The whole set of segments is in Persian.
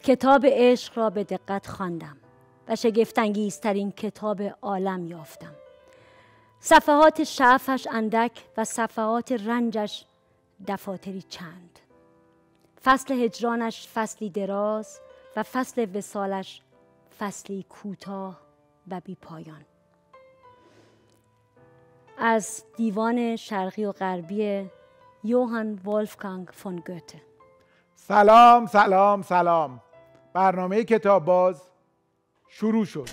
کتاب عشق را به دقت خواندم و شگفت‌انگیزترین کتاب عالم یافتم. صفحات شعفش اندک و صفحات رنجش دفاتری چند. فصل هجرانش فصلی دراز و فصل وصالش فصلی کوتاه و بی پایان. از دیوان شرقی و غربی یوهان ولفگانگ فون گوته. سلام سلام سلام. برنامه کتاب باز شروع شد.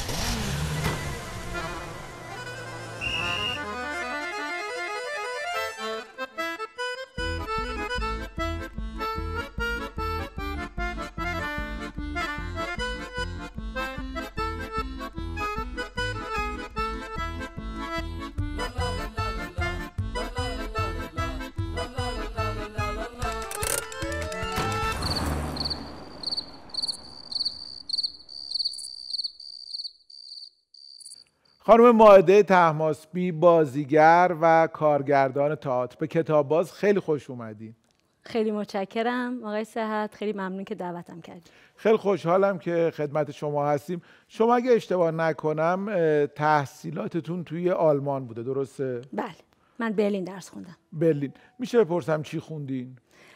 خانم مائده طهماسبی، بازیگر و کارگردان تئاتر، به کتاب باز خیلی خوش اومدین. خیلی متشکرم آقای صحت، خیلی ممنون که دعوتم کردید. خیلی خوشحالم که خدمت شما هستیم. شما اگه اشتباه نکنم تحصیلاتتون توی آلمان بوده، درسته؟ بله، من برلین درس خوندم. برلین. میشه بپرسم چی خوندین؟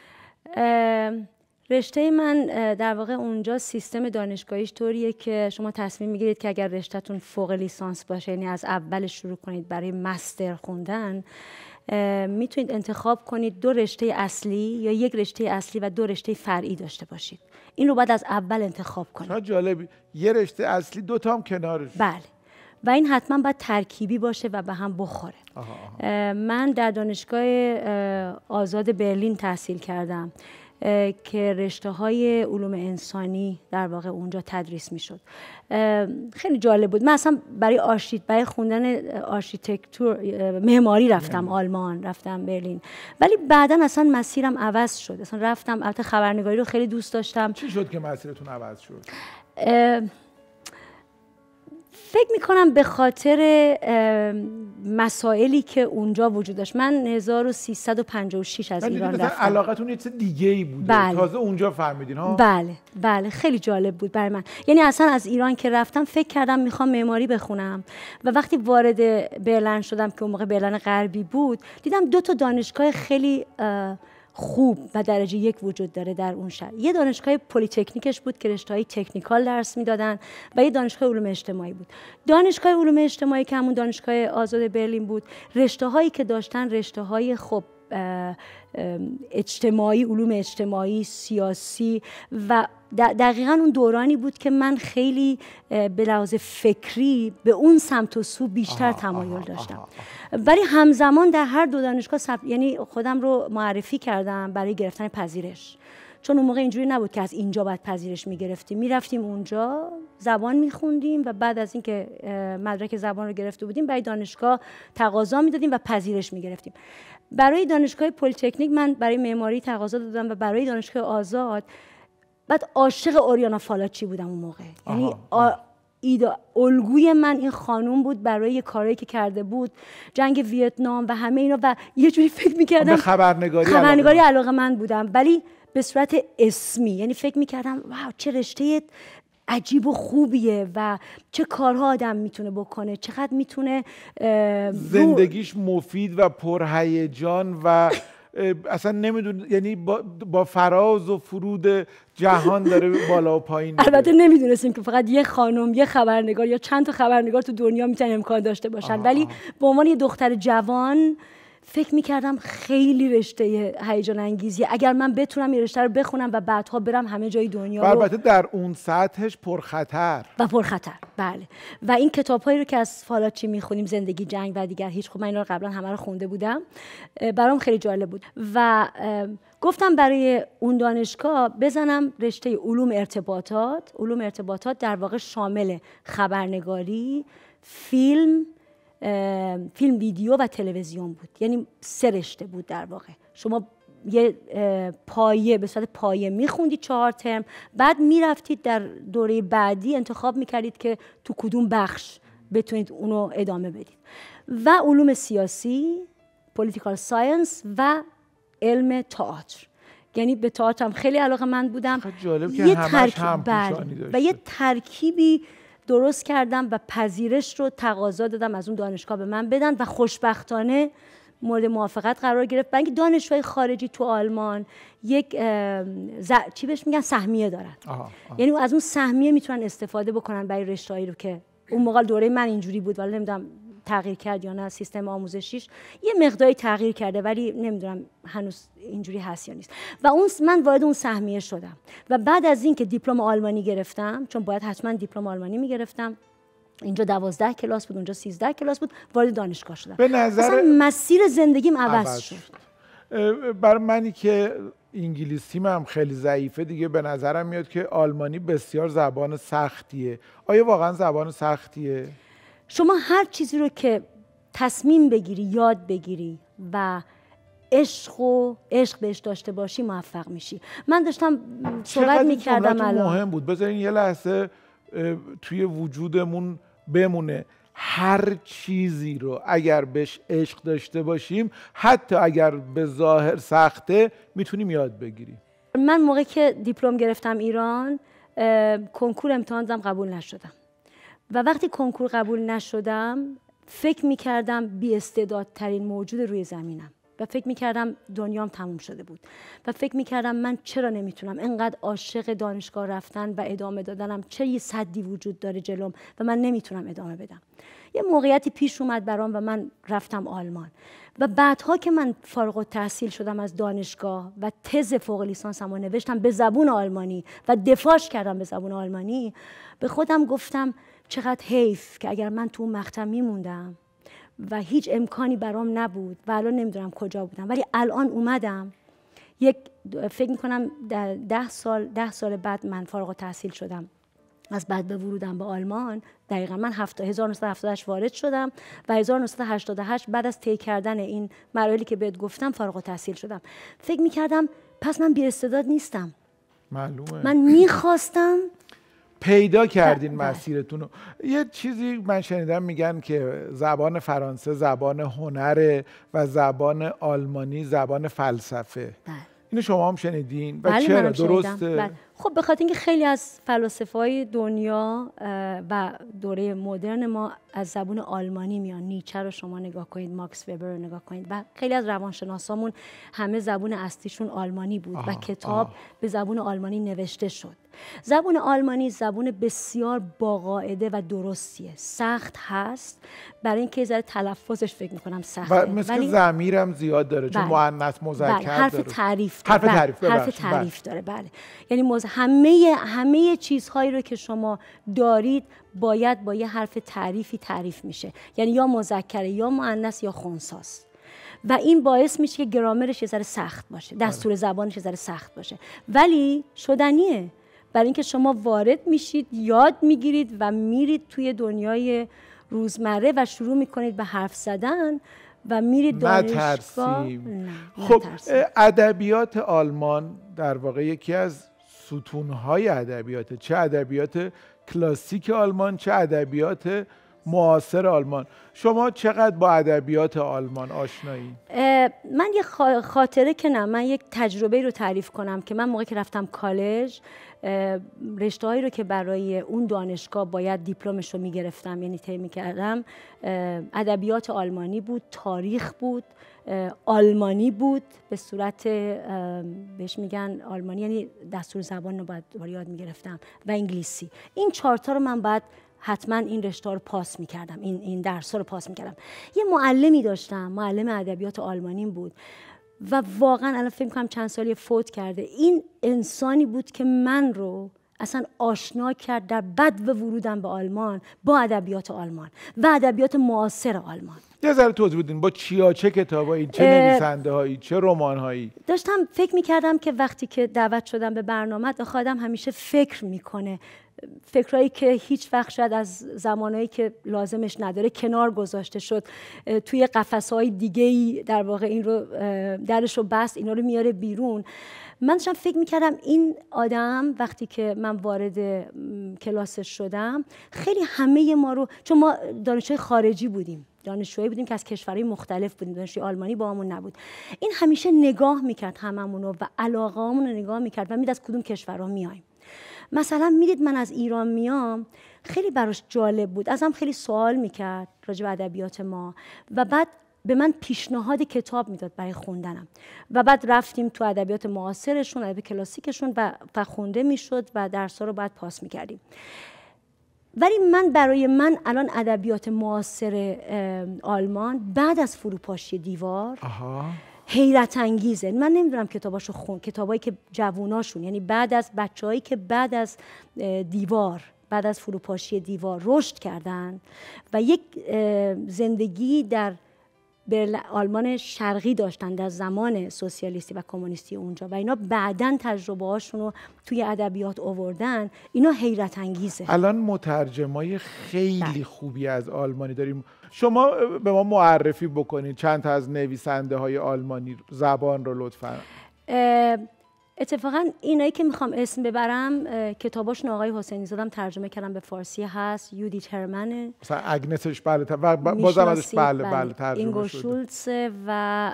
رشته من در واقع اونجا سیستم دانشگاهیش طوریه که شما تصمیم میگیرید که اگر رشتهتون فوق لیسانس باشه، یعنی از اول شروع کنید برای مستر خوندن، میتونید انتخاب کنید 2 رشته اصلی یا 1 رشته اصلی و 2 رشته فرعی داشته باشید. این رو باید از اول انتخاب کنید. چقدر جالبی. 1 رشته اصلی 2 تا هم کنارش. بله. و این حتما باید ترکیبی باشه و به هم بخوره. من در دانشگاه آزاد برلین تحصیل کردم که رشته‌های علوم انسانی در واقع اونجا تدریس میشد. خیلی جالب بود. من اصلا برای خوندن آرشیتکتور معماری رفتم آلمان، رفتم برلین، ولی بعداً اصلا مسیرم عوض شد. اصلا رفتم، البته خبرنگاری رو خیلی دوست داشتم. چی شد که مسیرتون عوض شد؟ فکر میکنم به خاطر مسائلی که اونجا وجود داشت. من 1356 از ایران رفتم. علاقتون یه چیز دیگه ای بوده. بله. تازه اونجا فهمیدین ها؟ بله خیلی جالب بود برای من. یعنی اصلا از ایران که رفتم فکر کردم میخوام معماری بخونم و وقتی وارد برلین شدم که اون موقع برلین غربی بود، دیدم 2 تا دانشگاه خیلی خوب و درجه 1 وجود داره در اون شهر. یه دانشگاه پلی‌تکنیکش بود که رشته‌های تکنیکال درس میدادن و یه دانشگاه علوم اجتماعی بود. دانشگاه علوم اجتماعی که همون دانشگاه آزاد برلین بود، رشته‌هایی که داشتن رشته‌های خب اجتماعی، علوم اجتماعی، سیاسی و دقیقاً اون دورانی بود که من خیلی به لحاظ فکری به اون سمت و سو بیشتر تمایل داشتم. ولی همزمان در هر 2 دانشگاه یعنی خودم رو معرفی کردم برای گرفتن پذیرش، چون اون موقع اینجوری نبود که از اینجا باید پذیرش میگرفتیم. میرفتیم اونجا، زبان میخوندیم و بعد از اینکه مدرک زبان رو گرفته بودیم برای دانشگاه تقاضا میدادیم و پذیرش میگرفتیم. برای دانشگاه پلی‌تکنیک من برای معماری تقاضا دادم و برای دانشگاه آزاد بعد عاشق اوریانا فالاچی بودم اون موقع. یعنی الگوی من این خانوم بود برای کارهایی که کرده بود، جنگ ویتنام و همه اینا، و یه جوری فکر می‌کردم به خبرنگاری علاقه‌مند بودم، ولی به صورت اسمی. یعنی فکر می‌کردم واو چه رشته عجیب و خوبیه و چه کارها آدم میتونه بکنه، چقدر میتونه زندگیش مفید و پرهیجان و اصلا نمیدون، یعنی با فراز و فرود جهان داره بالا و پایین میره. البته نمیدونستیم که فقط یه خانم، یه خبرنگار یا چند تا خبرنگار تو دنیا میتونن امکان داشته باشن. ولی به عنوان یه دختر جوان فکر میکردم خیلی رشته هیجان انگیزیه، اگر من بتونم این رشته رو بخونم و بعدها برم همه جای دنیا. و البته در اون سطحش پرخطر. بله. و این کتاب‌هایی رو که از فالاچی میخونیم، زندگی، جنگ و دیگر هیچ، خب من اینا رو قبلا همه رو خونده بودم، برام خیلی جالب بود و گفتم برای اون دانشگاه بزنم رشته علوم ارتباطات. علوم ارتباطات در واقع شامل خبرنگاری، فیلم ویدیو و تلویزیون بود. یعنی 3 رشته بود در واقع. شما یه پایه به صورت پایه میخوندید 4 ترم، بعد میرفتید در دوره بعدی انتخاب میکردید که تو کدوم بخش بتونید اونو ادامه بدید. و علوم سیاسی، پولیتیکال ساینس و علم تئاتر یعنی به تئاتر خیلی علاقه‌مند بودم. جالب که همش همپوشانی داشته. و یه ترکیبی درست کردم و پذیرش رو تقاضا دادم از اون دانشگاه به من بدن و خوشبختانه مورد موافقت قرار گرفت. برای اینکه دانشجوهای خارجی تو آلمان یک چی بهش میگن سهمیه دارن. یعنی از اون سهمیه میتونن استفاده بکنن برای رشته‌ای رو که اون موقع دوره من اینجوری بود، ولی نمیدونم تغییر کرد یا نه سیستم آموزشیش یه مقداری تغییر کرده، ولی نمیدونم هنوز اینجوری هست یا نیست. و من وارد اون سهمیه شدم و بعد از اینکه دیپلم آلمانی گرفتم، چون باید حتما دیپلم آلمانی میگرفتم، اینجا 12 کلاس بود، اونجا 13 کلاس بود، وارد دانشگاه شدم. به نظر اصلا مسیر زندگیم عوض شد. برای منی که انگلیسیم هم خیلی ضعیفه دیگه، به نظرم میاد که آلمانی بسیار زبان سختیه. آیا واقعا زبان سختیه؟ شما هر چیزی رو که تصمیم بگیری، یاد بگیری و عشق بهش داشته باشی موفق میشی. من داشتم صحبت میکردم الان مهم بود، بذارین یه لحظه توی وجودمون بمونه. هر چیزی رو اگر بهش عشق داشته باشیم، حتی اگر به ظاهر سخته، میتونیم یاد بگیریم. من موقعی که دیپلم گرفتم ایران، کنکور امتحان دادم، قبول نشدم و وقتی کنکور قبول نشدم فکر میکردم بی استعدادترین موجود روی زمینم و فکر میکردم دنیام تموم شده بود و فکر میکردم من چرا نمیتونم، انقدر عاشق دانشگاه رفتن و ادامه دادنم، چه یه سدی وجود داره جلوم و من نمیتونم ادامه بدم. یه موقعیتی پیش اومد برام و من رفتم آلمان و بعدها که من فارغ التحصیل شدم از دانشگاه و تز فوق لیسانسمو نوشتم به زبون آلمانی و دفاعش کردم به زبون آلمانی، به خودم گفتم چقدر حیف که اگر من تو اون مقطع میموندم و هیچ امکانی برام نبود و الان نمیدونم کجا بودم، ولی الان اومدم. فکر میکنم 10 سال بعد من فارغ التحصیل شدم از بعد به ورودم به آلمان. دقیقا من 1978 وارد شدم و 1988 بعد از طی کردن این مراحلی که بهت گفتم فارغ التحصیل شدم. فکر میکردم پس من بی استعداد نیستم. معلومه. من میخواستم. پیدا کردین مسیرتون رو. یه چیزی من شنیدم میگن که زبان فرانسه زبان هنره و زبان آلمانی زبان فلسفه. اینو شما هم شنیدین؟ و چرا درسته؟ خب به خاطر اینکه خیلی از فلاسفه‌های دنیا و دوره مدرن ما از زبان آلمانی میان. نیچه رو شما نگاه کنید، ماکس وبر رو نگاه کنید و خیلی از روانشناسامون همه زبان اصلیشون آلمانی بود و کتاب به زبان آلمانی نوشته شد. زبان آلمانی زبان بسیار باقاعده و درستیه. سخت هست برای اینکه ذره تلفظش فکر می‌کنم سخته، و مثل ضمیرم زیاد داره چون مؤنث مذکر داره. حرف تعریف داره. بله. یعنی همه چیزهایی رو که شما دارید باید با یه حرف تعریفی تعریف میشه، یعنی یا مذکره یا مؤنث یا خنثی‌ست و این باعث میشه که گرامرش یه ذره سخت باشه، دستور زبانش یه ذره سخت باشه، ولی شدنیه. برای اینکه شما وارد میشید، یاد میگیرید و میرید توی دنیای روزمره و شروع میکنید به حرف زدن و میرید دانشگاه. خب ادبیات آلمان در واقع یکی از ستونهای ادبیات، چه ادبیات کلاسیک آلمان چه ادبیات معاصر آلمان. شما چقدر با ادبیات آلمان آشنایی؟ من یه خاطره که من یک تجربه رو تعریف کنم که من موقعی که رفتم کالج، رشته‌هایی رو که برای اون دانشگاه باید دیپلمش رو میگرفتم، یعنی طی میکردم، ادبیات آلمانی بود، تاریخ بود، آلمانی بود به صورت بهش میگن آلمانی، یعنی دستور زبان رو باید یاد میگرفتم و انگلیسی. این 4 تا رو من باید حتما این رشته رو پاس میکردم، این درس رو پاس میکردم. یه معلمی داشتم، معلم ادبیات آلمانی بود و واقعا الان فکر می‌کنم چند سالی فوت کرده. این انسانی بود که من رو اصلا آشنا کرد در بد و ورودم به آلمان با ادبیات آلمان و ادبیات معاصر آلمان. یه ذره توضیح بدین با چه کتابایی، چه نویسنده‌هایی، چه رمان‌هایی؟ داشتم فکر می‌کردم که وقتی که دعوت شدم به برنامه، آدم همیشه فکر می‌کنه، فکرایی که هیچ وقت شاید از زمانایی که لازمش نداره کنار گذاشته شد، توی قفس‌های دیگه‌ای در واقع این رو درش رو بست، اینا رو میاره بیرون. من داشتم فکر میکردم این آدم وقتی که من وارد کلاسش شدم، خیلی همه ما رو، چون ما دانشجوی خارجی بودیم، دانشجویی بودیم که از کشورهای مختلف بودیم، دانشجوی آلمانی با همون نبود. این همیشه نگاه میکرد هممونو و علاقه‌هامون رو نگاه میکرد و از کدوم کشورها میایم. مثلا میدید من از ایران میام، خیلی براش جالب بود، ازم خیلی سوال میکرد راجع به ادبیات ما و بعد به من پیشنهاد کتاب میداد برای خوندنم و بعد رفتیم تو ادبیات معاصرشون، ادبیات کلاسیکشون و خونده میشد و درس‌ها رو بعد پاس میکردیم. ولی برای من الان ادبیات معاصر آلمان بعد از فروپاشی دیوار حیرت انگیزه. من نمیدونم کتاباشو کتابایی که جووناشون، یعنی بعد از بچه‌هایی که بعد از دیوار، بعد از فروپاشی دیوار رشد کردن و یک زندگی در آلمان شرقی داشتن در زمان سوسیالیستی و کمونیستی اونجا و اینا بعداً تجربه هاشون رو توی ادبیات آوردن، اینا حیرت انگیزه. الان مترجمای خیلی خوبی از آلمانی داریم. شما به ما معرفی بکنید چند تا از نویسنده های آلمانی زبان رو لطفاً. اتفاقا اینایی که میخوام اسم ببرم کتاباشون آقای حسینی زادم ترجمه کردم به فارسی هست، یودیت هرمنه مثلا اگنسش بازم ازش بله ترجمه اینگو شولتز و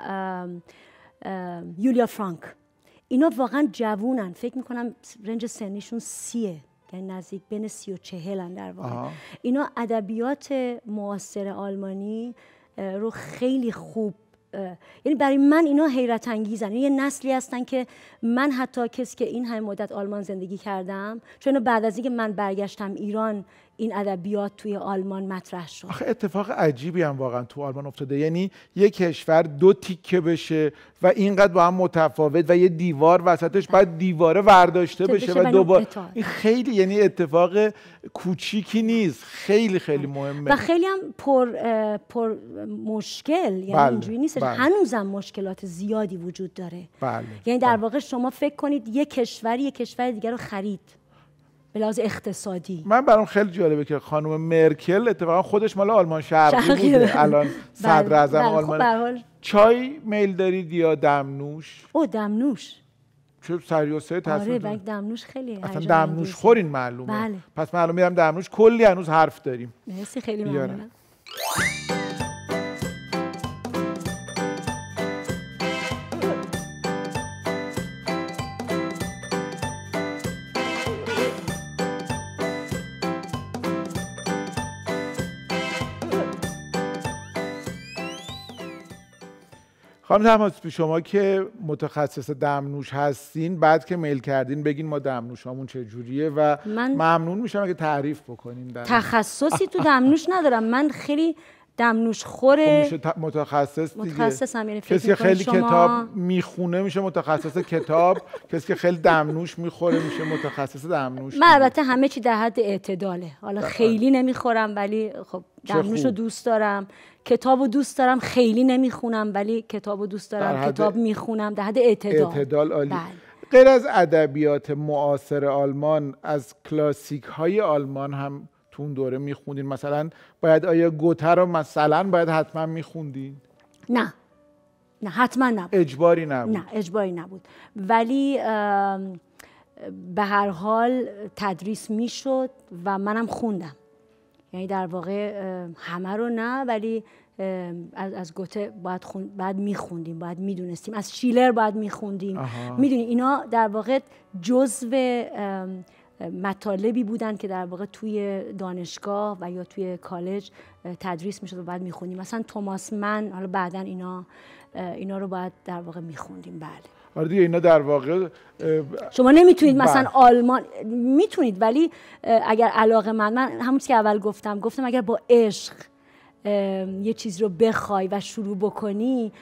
یولیا فرانک. اینا واقعا جوونن، فکر میکنم رنج سنیشون 30، یعنی نزدیک بین 30 و 40 در واقع. اینا ادبیات معاصر آلمانی رو خیلی خوب، یعنی برای من اینا حیرت انگیزن. یه نسلی هستن که من حتی کسی که این همه مدت آلمان زندگی کردم، چون بعد از اینکه من برگشتم ایران این ادبیات توی آلمان مطرح شد. آخه اتفاق عجیبی هم واقعا تو آلمان افتاده، یعنی یک کشور دو تیکه بشه و اینقدر با هم متفاوت و یه دیوار وسطش بعد دیواره ورداشته بشه و دوباره این خیلی، یعنی اتفاق کوچیکی نیست، خیلی خیلی مهمه و خیلی هم پر مشکل، یعنی اینجوری نیست. هنوزم مشکلات زیادی وجود داره. یعنی در واقع شما فکر کنید یک کشور دیگر رو خرید به لحاظ اقتصادی. من برام خیلی جالبه که خانم مرکل اتفاقا خودش مال آلمان شرقی بوده، الان صدر اعظم آلمان. چای میل دارید یا دمنوش؟ دمنوش. چه سریاسه تصمیم؟ آره دمنوش خیلی اصلا دمنوش خورین معلومه. بله. پس معلومه میرم دمنوش، کلی هنوز حرف داریم. مرسی، خیلی ممنونم. خانم طهماسبی، شما که متخصص دمنوش هستین، بعد که میل کردین بگین ما دمنوشامون چجوریه و ممنون میشم اگه تعریف بکنین. تخصصی تو دمنوش ندارم، من خیلی دمنوش خوره. میشه متخصص دیگه. متخصصم، یعنی کسی که خیلی کتاب میخونه میشه متخصص کتاب، کسی که خیلی دمنوش میخوره میشه متخصص دمنوش. من البته همه چی در حد اعتداله، حالا خیلی نمیخورم ولی خب دمنوش رو دوست دارم، کتابو دوست دارم، خیلی نمیخونم ولی کتابو دوست دارم، کتاب میخونم، در حد اعتدال عالی. غیر از ادبیات معاصر آلمان، از کلاسیک های آلمان هم تو اون دوره میخوندین؟ مثلا آیا گوته رو مثلا باید حتما میخوندین؟ نه حتما نبود. اجباری نبود؟ نه اجباری نبود، ولی به هر حال تدریس میشد و منم خوندم. یعنی در واقع همه رو نه، ولی از گوته باید میخوندیم، باید میدونستیم، از شیلر باید میخوندیم. میدونی اینا در واقع جزو مطالبی بودن که در واقع توی دانشگاه و یا توی کالج تدریس میشد و بعد میخوندیم. مثلا توماس من، حالا بعدن اینا رو باید در واقع میخوندیم. بله. آره دیگه، اینا در واقع شما نمیتونید مثلا آلمان میتونید، ولی اگر علاقه من همون چیزی که اول گفتم اگر با عشق یه چیز رو بخوای و شروع بکنی،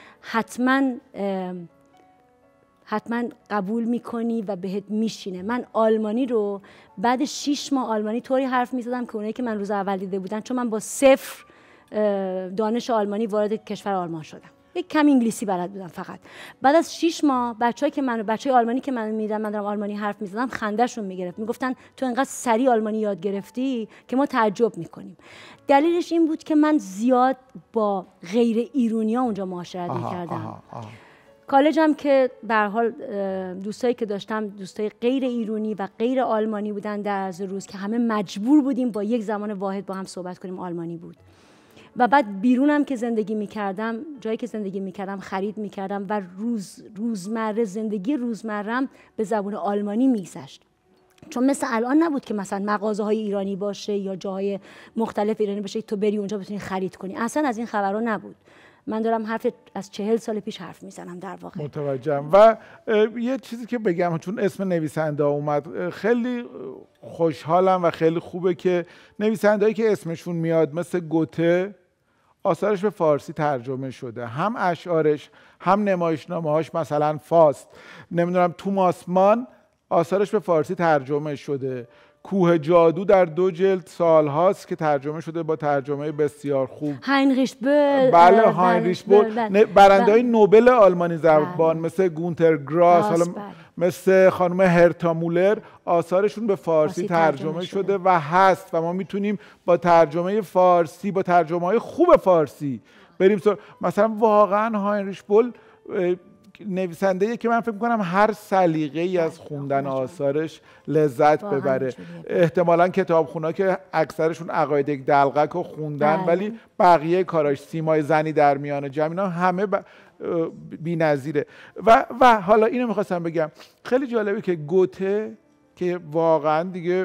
حتما قبول میکنی و بهت میشینه. من آلمانی رو بعد 6 ماه آلمانی طوری حرف میزدم که اونایی که من روز اول دیده بودن، چون من با 0 دانش آلمانی وارد کشور آلمان شدم، یک کم انگلیسی بلد بودم فقط. بعد از 6 ماه بچهای آلمانی که من میدیدم، من دارم آلمانی حرف میزدم، خندهشون میگرفت، میگفتن تو انقدر سریع آلمانی یاد گرفتی که ما تعجب میکنیم. دلیلش این بود که من زیاد با غیر ایرانی‌ها اونجا معاشرت میکردم. کالجم که به هر حال دوستایی که داشتم دوستای غیر ایرانی و غیر آلمانی بودن در عرض روز، که همه مجبور بودیم با یک زبان واحد با هم صحبت کنیم، آلمانی بود. و بعد بیرونم که زندگی میکردم، جایی که زندگی میکردم خرید میکردم و روزمره زندگی روزمرم به زبان آلمانی میگذشت. چون مثل الان نبود که مثلا مغازه های ایرانی باشه یا جاهای مختلف ایرانی باشه تو بری اونجا بتونی خرید کنی. اصلا از این خبرها نبود. من دارم حرف از 40 سال پیش حرف میزنم در واقع. متوجهم. و یه چیزی که بگم، چون اسم نویسنده اومد، خیلی خوشحالم و خیلی خوبه که نویسندهایی که اسمشون میاد مثل گوته آثارش به فارسی ترجمه شده، هم اشعارش هم نمایشنامه‌هاش، مثلا فاست، نمیدونم توماس مان آثارش به فارسی ترجمه شده، کوه جادو در 2 جلد سالهاست که ترجمه شده با ترجمه بسیار خوب. هاینریش بول، بله هاینریش بول، برنده‌های نوبل آلمانی زبان مثل گونتر گراس، حالا مثل خانم هرتا مولر، آثارشون به فارسی ترجمه شده و هست و ما میتونیم با ترجمه فارسی، با ترجمه‌های خوب فارسی بریم مثلا واقعا هاینریش بول نویسنده‌ای که من فکر می‌کنم هر سلیقه‌ای از خوندن آثارش لذت ببره. احتمالاً کتابخونه‌ها که اکثرشون عقاید دلقک رو خوندن ولی بقیه کاراش، سیمای زنی در میان جمع، اینا همه بی‌نظیره. و حالا اینو می‌خواستم بگم، خیلی جالبه که گوته که واقعاً دیگه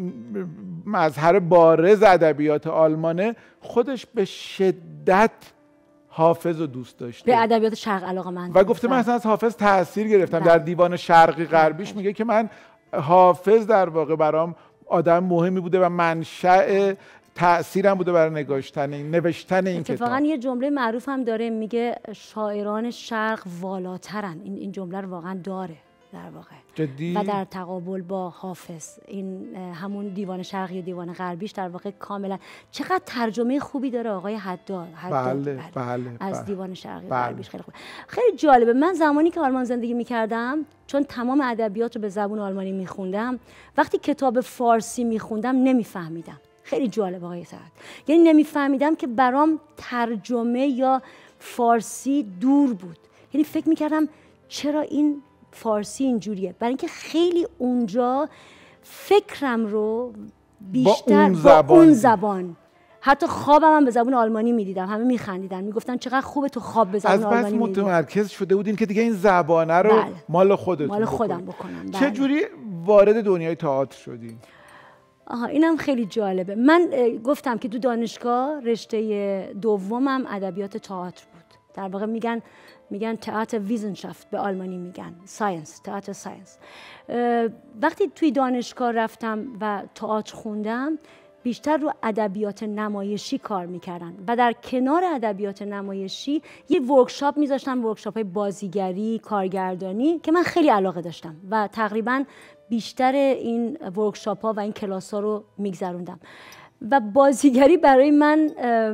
مظهر بارز ادبیات آلمانه، خودش به شدت حافظ رو دوست داشته، به ادبیات شرق علاقه‌مند و گفته من اصلا از حافظ تاثیر گرفتم. در دیوان شرقی غربیش میگه که من حافظ در واقع برام آدم مهمی بوده و منشأ تأثیرم بوده برای نوشتن این کتاب. اتفاقا یه جمله معروف هم داره، میگه شاعران شرق والاترن. این جمله رو واقعا داره در واقع جدی؟ و در تقابل با حافظ، این همون دیوان شرقی و دیوان غربیش در واقع کاملا. چقدر ترجمه خوبی داره آقای حداد. بله. از دیوان شرقی و غربیش خیلی خوب. خیلی جالبه. من زمانی که آلمان زندگی می‌کردم، چون تمام ادبیات رو به زبان آلمانی می‌خوندم، وقتی کتاب فارسی می‌خوندم نمی‌فهمیدم. خیلی جالب آقای سعد. یعنی نمی‌فهمیدم که برام ترجمه یا فارسی دور بود. یعنی فکر می‌کردم چرا این فارسی اینجوریه، برای اینکه خیلی اونجا فکرم رو بیشتر با اون زبان، حتی خوابم هم به زبان آلمانی میدیدم، همه میخندیدن، میگفتن چقدر خوبه تو خواب به زبان آلمانی میدیدی. از بس متمرکز شده بودین که دیگه این زبانه رو مال خودم بکنم. چه جوری وارد دنیای تئاتر شدین؟ اینم خیلی جالبه. من گفتم که تو دانشگاه رشته دومم ادبیات تئاتر بود. در واقع میگن تئاتر ویزنشافت، به آلمانی میگن ساینس، تئاتر ساینس. وقتی توی دانشگاه رفتم و تئاتر خوندم، بیشتر رو ادبیات نمایشی کار میکردن و در کنار ادبیات نمایشی یه ورکشاپ میذاشتن، ورکشاپ های بازیگری، کارگردانی، که من خیلی علاقه داشتم و تقریبا بیشتر این ورکشاپ ها و این کلاس ها رو میگذروندم. و بازیگری برای من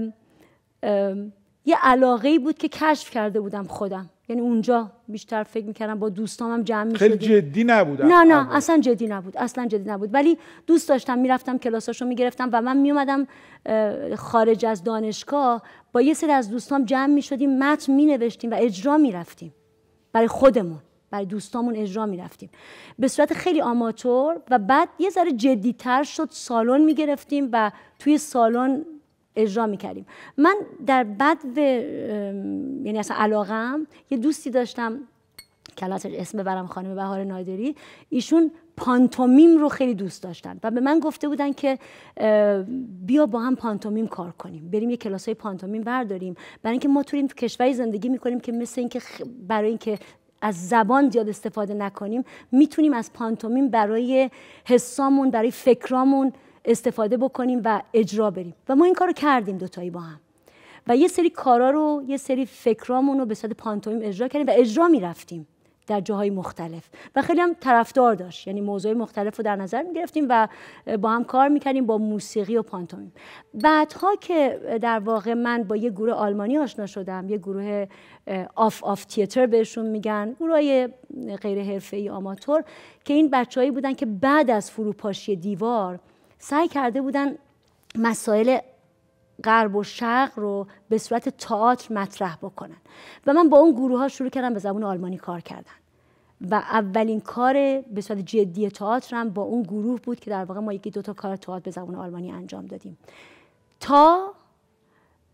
یه علاقه‌ای بود که کشف کرده بودم خودم. یعنی اونجا بیشتر فکر می‌کردم با دوستامم جمع می‌شدیم. خیلی جدی نبودم. نه اصلا جدی نبود. ولی دوست داشتم، میرفتم کلاساشو میگرفتم و من میومدم خارج از دانشگاه با یه سری از دوستام جمع می‌شدیم، متن می‌نوشتیم و اجرا می‌رفتیم. برای خودمون، برای دوستامون اجرا می‌رفتیم به صورت خیلی آماتور. و بعد یه ذره جدی‌تر شد، سالن می‌گرفتیم و توی سالن اجرا میکردیم. من در بعد یعنی اصلا علاقم، یه دوستی داشتم که البته اسم ببرم، خانم بهار نادری، ایشون پانتومیم رو خیلی دوست داشتن و به من گفته بودن که بیا با هم پانتومیم کار کنیم، بریم یه کلاسای پانتومیم برداریم، برای اینکه ما تو کشوری زندگی میکنیم که مثل اینکه برای اینکه از زبان زیاد استفاده نکنیم، میتونیم از پانتومیم برای حسامون، برای فکرامون استفاده بکنیم و اجرا بریم. و ما این کارو کردیم دوتایی با هم و یه سری کارا رو، یه سری فکرامون رو به صورت پانتومیم اجرا کردیم و اجرا میرفتیم در جاهای مختلف و خیلی هم طرفدار داشت. یعنی موضوع مختلف رو در نظر میگرفتیم و با هم کار میکردیم با موسیقی و پانتومیم. بعدها که در واقع من با یه گروه آلمانی آشنا شدم، یه گروه آف تئاتر بهشون میگن، گروهای غیر حرفه‌ای آماتور، که این بچه‌هایی بودن که بعد از فروپاشی دیوار سعی کرده بودن مسائل غرب و شرق رو به صورت تئاتر مطرح بکنن و من با اون گروه ها شروع کردم به زبان آلمانی کار کردن و اولین کار به صورت جدی تئاترم با اون گروه بود که در واقع ما 1-2 تا کار تئاتر به زبان آلمانی انجام دادیم تا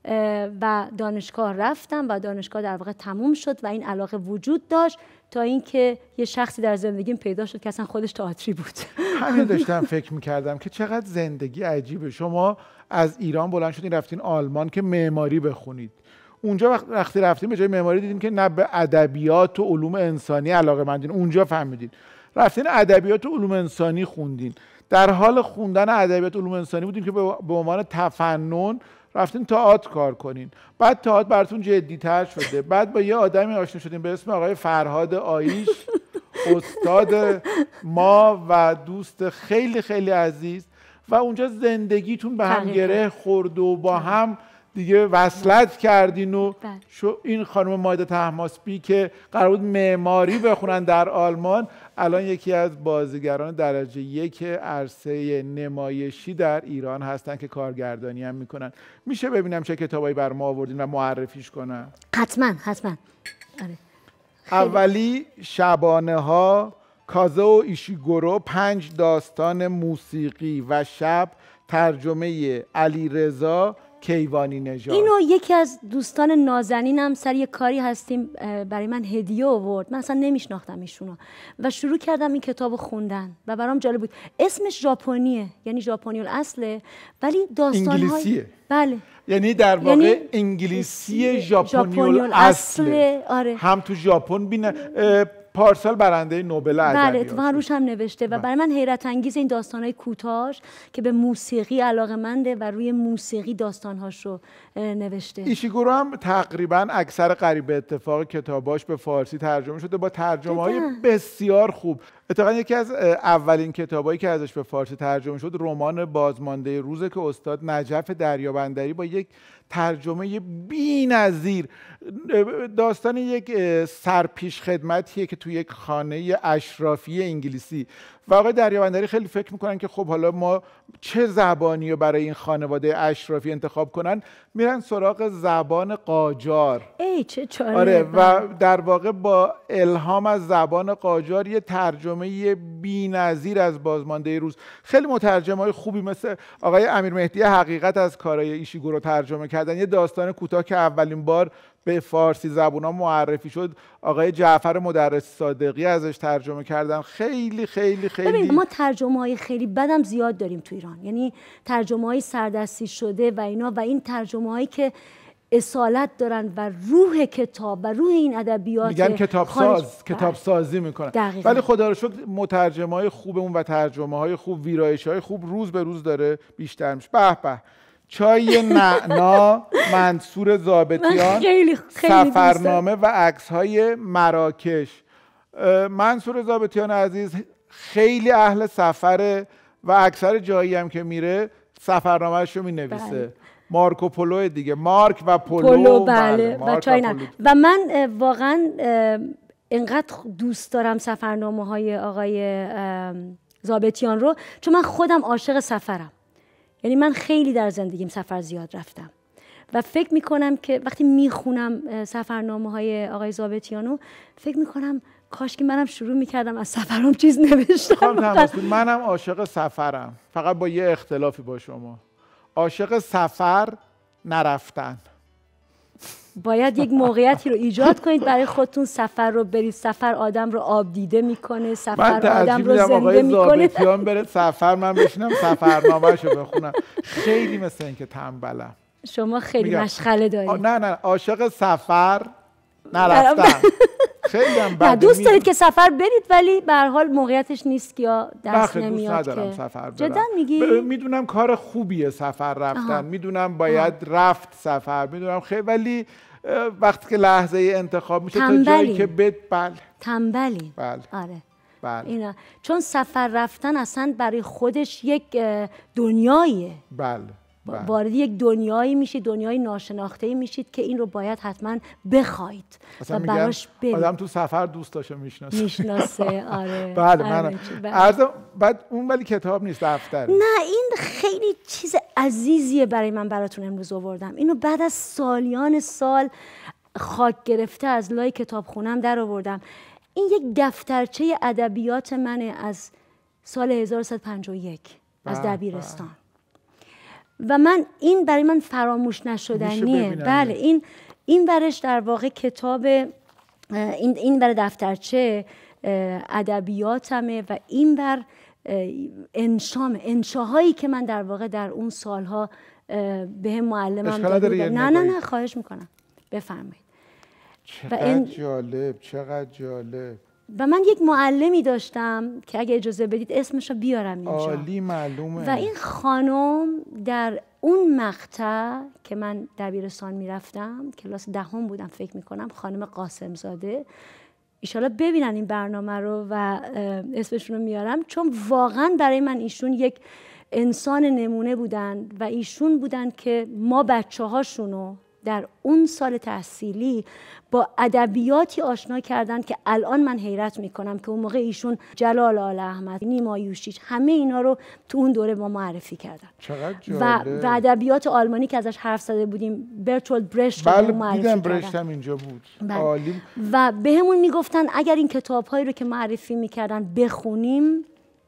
و دانشگاه رفتم و دانشگاه در واقع تموم شد و این علاقه وجود داشت تا اینکه یه شخصی در زندگیم پیدا شد که اصلا خودش تئاتری بود. همین داشتم فکر می‌کردم که چقدر زندگی عجیبه. شما از ایران بلند شدین رفتین آلمان که معماری بخونید. اونجا وقتی رفتیم به جای معماری دیدیم که نه به ادبیات و علوم انسانی علاقه‌مندین. اونجا فهمیدین. رفتین ادبیات و علوم انسانی خوندین. در حال خوندن ادبیات و علوم انسانی بودیم که به عنوان تفنن رفتین تئاتر کار کنین. بعد تئاتر براتون جدی‌تر شده. بعد با یه آدمی آشنا شدیم به اسم آقای فرهاد آیش، استاد ما و دوست خیلی خیلی عزیز، و اونجا زندگیتون به هم گره خورد و با هم دیگه وصلت کردین و این خانم مایده طهماسبی که قرار بود معماری بخونن در آلمان الان یکی از بازیگران درجه 1 عرصه نمایشی در ایران هستن که کارگردانی هم میکنن. میشه ببینم چه کتابایی بر ما آوردین و معرفیش کنن؟ حتما. آره. اولی شبانه ها، کازو ایشیگورو، 5 داستان موسیقی و شب، ترجمه علیرضا کیوانی نژاد. اینو یکی از دوستان نازنینم سر یه کاری هستیم برای من هدیه آورد. من اصلا نمیشناختم ایشونو و شروع کردم این کتابو خوندن و برام جالب بود. اسمش ژاپنیه، یعنی ژاپنی الاصله، ولی داستان‌های انگلیسیه. بله، یعنی در واقع انگلیسی ژاپنی الاصله. آره. هم تو ژاپن بینه. پارسال برنده نوبل ادبیات. بله، اتفاقا روش هم نوشته و برای من حیرت انگیز این داستان‌های کوتاه‌اش که به موسیقی علاقه‌منده و روی موسیقی داستان‌هاش رو نوشته. ایشیگورو هم تقریبا اکثر قریب اتفاق کتاباش به فارسی ترجمه شده با ترجمه‌های بسیار خوب. اتفاقا یکی از اولین کتابایی که ازش به فارسی ترجمه شد رمان بازمانده روزه که استاد نجف دریابندری با یک ترجمه بی‌نظیر، داستان یک سرپیش خدمتیه که توی یک خانه اشرافی انگلیسی و آقای دریابندری خیلی فکر میکنن که خب حالا ما چه زبانی رو برای این خانواده اشرافی انتخاب کنن، میرن سراغ زبان قاجار. چه چاره. آره، و در واقع با الهام از زبان قاجار یه ترجمه بی‌نظیر از بازمانده روز. خیلی مترجمای خوبی مثل آقای امیر مهدی حقیقت از کارهای ایشیگورو ترجمه کردن. یه داستان کوتاه که اولین بار به فارسی زبونا معرفی شد آقای جعفر مدرس صادقی ازش ترجمه کردن. خیلی خیلی خیلی ببین ما ترجمه‌های خیلی بدم زیاد داریم تو ایران، یعنی ترجمه‌های سردستی شده و اینا، و این ترجمه‌هایی که اصالت دارن و روح کتاب و روح این ادبیات میگن کتاب سازی میکنن. ولی خدا رو شکر مترجمه‌های خوبمون و ترجمه‌های خوب، ویرایش‌های خوب روز به روز داره بیشتر میشه. به به. چای نعنا، منصور ضابطیان، سفرنامه و عکس‌های مراکش. منصور ضابطیان عزیز خیلی اهل سفره و اکثر جایی هم که میره سفرنامه‌اش رو مینویسه. مارکو پولو دیگه، مارک و پولو. بله. و چای نعنا. و من واقعا اینقدر دوست دارم سفرنامه‌های آقای ضابطیان رو چون من خودم عاشق سفرم. یعنی من خیلی در زندگیم سفر زیاد رفتم و فکر میکنم که وقتی میخونم سفرنامه‌های آقای ضابطیانو فکر میکنم کاش که منم شروع میکردم از سفرام چیز نوشتم. منم عاشق سفرم، فقط با یه اختلافی با شما. عاشق سفر نرفتن. باید یک موقعیتی رو ایجاد کنید برای خودتون، سفر رو برید. سفر آدم رو آب دیده میکنه، سفر آدم رو زنده میکنه. ضابطیان بره سفر، من بشینم سفرنامه‌شو بخونم. خیلی مثل این که تنبلم. شما خیلی مشغله دارید. نه عاشق سفر نرفتن. خیلی هم بده. دوست دارید که سفر برید ولی به هر حال موقعیتش نیست یا دست نمیاد. دوست ندارم سفر برم. جدا میگی؟ میدونم کار خوبیه سفر رفتن، میدونم باید رفت سفر، میدونم خیلی، ولی وقتی که لحظه انتخاب میشه تا جایی که تنبلی. بله. آره. بله. اینا. چون سفر رفتن اصلا برای خودش یک دنیاییه. بله. وارد یک دنیایی میشید، دنیای ناشناخته‌ای میشید که این رو باید حتما بخواید و براش برید. آدم تو سفر دوستاشو میشناسه. آره. بله. من بعد اون ولی کتاب نیست، دفتر. نه این خیلی چیز عزیزیه برای من براتون امروز آوردم. اینو بعد از سالیان سال خاک گرفته از لای کتابخونم در آوردم. این یک دفترچه ادبیات منه از سال 1151 از دبیرستان. و من این برای من فراموش نشدنیه. بله، این برش در واقع کتاب، این بر دفترچه ادبیاتمه و این بر انشاهایی که من در واقع در اون سالها به هم معلمم داده. نه خواهش میکنم بفرمایید. چقدر جالب. و من یک معلمی داشتم که اگه اجازه بدید اسمش رو بیارم اینجا. عالی، معلومه. و این خانم در اون مقطع که من دبیرستان میرفتم، کلاس 10 بودم فکر میکنم، خانم قاسم زاده، ایشالا ببینن این برنامه رو و اسمشون رو میارم، چون واقعا برای من ایشون یک انسان نمونه بودن و ایشون بودن که ما بچه هاشونو در اون سال تحصیلی با ادبیاتی آشنا کردن که الان من حیرت میکنم که اون موقع ایشون جلال آل احمد، نیما یوشیچ، همه اینا رو تو اون دوره با معرفی کردن. چقدر جالب. و ادبیات آلمانی که ازش حرف زده بودیم، برتولد برشت رو معرفی دیدم کردن. برشت هم اینجا بود. عالی. و بهمون میگفتن اگر این کتاب‌هایی رو که معرفی میکردن بخونیم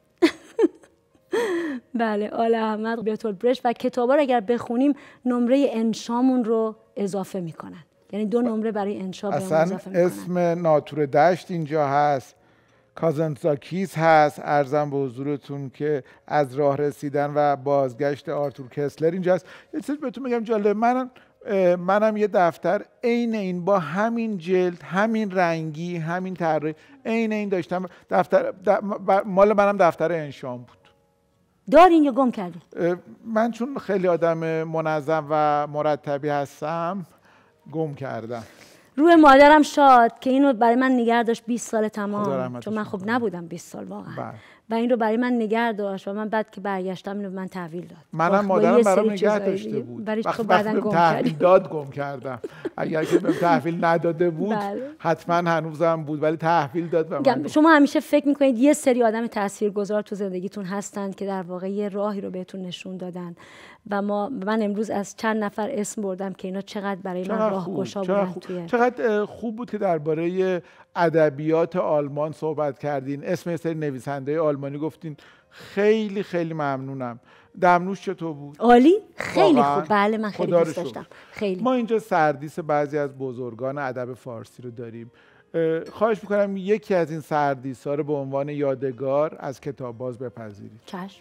بله، آل احمد، برتولد برشت و کتابا رو اگر بخونیم نمره انشامون رو اضافه میکنن، یعنی 2 نمره برای انشا بهمون اضافه میکنن. اسم ناتور دشت اینجا هست، کازانتزاکیس هست، عرضم به حضورتون که از راه رسیدن و بازگشت آرتور کسلر اینجاست. یه چیز بهتون میگم جالب، منم یه دفتر عین این با همین جلد، همین رنگی، همین طراحی، عین این داشتم. مال منم دفتر انشام بود. دارین یا گم کردین؟ من چون خیلی آدم منظم و مرتبی هستم گم کردم. روی مادرم شاد که اینو برای من نگه داشت 20 سال تمام، چون من خب نبودم 20 سال واقعا. و این رو برای من نگه داشت و من بعد که برگشتم اینو به من تحویل داد. منم مادرم برام نگه داشته بود. وقتی بعداً گم تحویل داد گم کردم. اگر که بهم تحویل نداده بود حتما هنوزم بود، ولی تحویل داد به من. شما همیشه فکر میکنید یه سری آدم تاثیرگذار تو زندگیتون هستن که در واقع یه راهی رو بهتون نشون دادن و من امروز از چند نفر اسم بردم که اینا چقدر برای من راهگشا بودن. چقدر خوب بود که درباره ادبیات آلمان صحبت کردین، اسم یه سری نویسنده آلمانی گفتین. خیلی خیلی ممنونم. دمنوش چطور بود؟ عالی، خیلی خوب. بله، من خیلی دوست داشتم. خیلی. ما اینجا سردیس بعضی از بزرگان ادب فارسی رو داریم. خواهش میکنم یکی از این سردیس‌ها رو به عنوان یادگار از کتاب باز بپذیرید. چشم.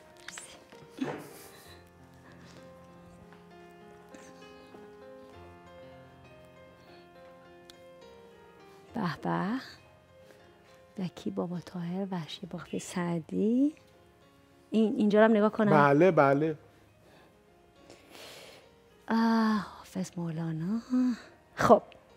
به به بکی بابا طاهر وحشی باقی سعدی. اینجا رو هم نگاه کنم. بله. حافظ مولانا. خب